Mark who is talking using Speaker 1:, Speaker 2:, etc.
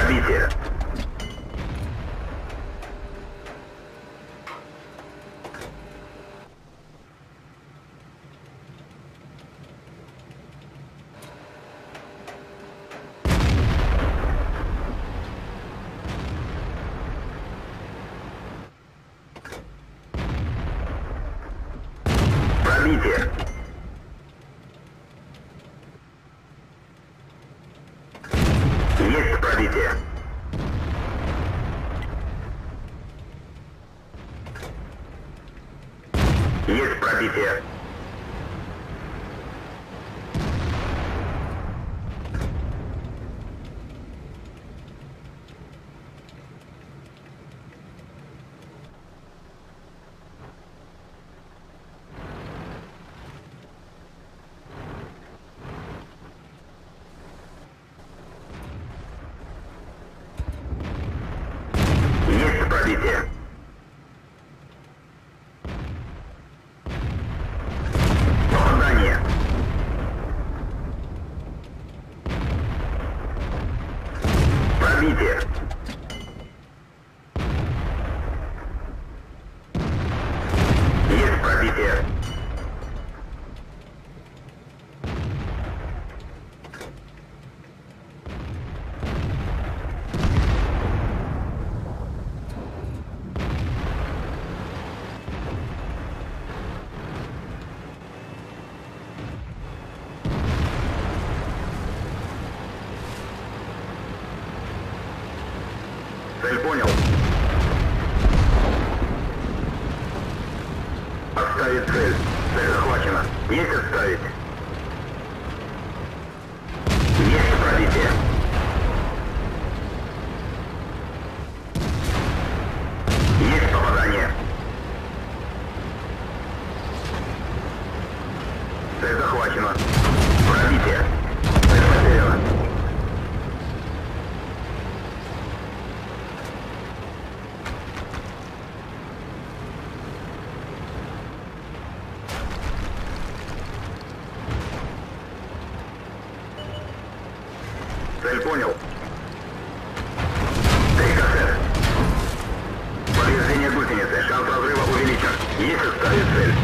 Speaker 1: Пробитие. Пробитие. Есть пробитие. Есть пробитие. Есть пробитие. Попадание. Пробитие. Есть пробитие. Цель понял. Отставить цель. Цель захвачена. Есть отставить. Есть пробитие. Есть попадание. Цель захвачена. Пробитие. Цель потеряна. Цель понял. Трикасет. Повреждение гусеницы. Шанс разрыва увеличен. Есть оставить цель.